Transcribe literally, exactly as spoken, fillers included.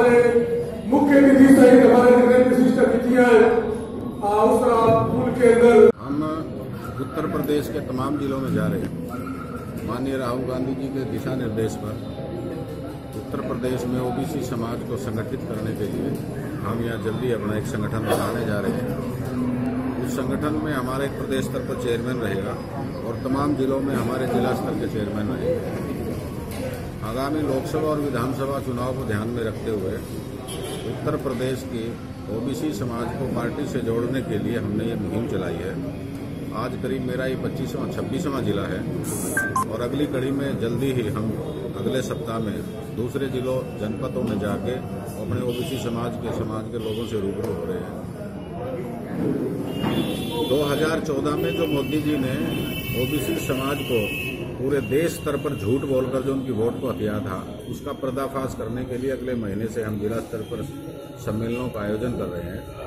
हमारे मुख्य अतिथि सहित हमारे जितने विशिष्ट अतिथियां उस पुल के अंदर। हम उत्तर प्रदेश के तमाम जिलों में जा रहे हैं। माननीय राहुल गांधी जी के दिशा निर्देश पर उत्तर प्रदेश में ओबीसी समाज को संगठित करने के लिए हम यहाँ जल्दी अपना एक संगठन बनाने जा रहे हैं। उस संगठन में हमारा एक प्रदेश स्तर पर चेयरमैन रहेगा और तमाम जिलों में हमारे जिला स्तर के चेयरमैन रहेंगे। आगामी लोकसभा और विधानसभा चुनाव को ध्यान में रखते हुए उत्तर प्रदेश की ओबीसी समाज को पार्टी से जोड़ने के लिए हमने ये मुहिम चलाई है। आज करीब मेरा ये पच्चीसवां छब्बीसवां जिला है और अगली कड़ी में जल्दी ही हम अगले सप्ताह में दूसरे जिलों जनपदों में जाके अपने ओबीसी समाज के समाज के लोगों से रूबरू हो रहे हैं। दो हज़ार चौदह में जो मोदी जी ने ओबीसी समाज को पूरे देश स्तर पर झूठ बोलकर जो उनकी वोट को हथिया था, उसका पर्दाफाश करने के लिए अगले महीने से हम जिला स्तर पर सम्मेलनों का आयोजन कर रहे हैं।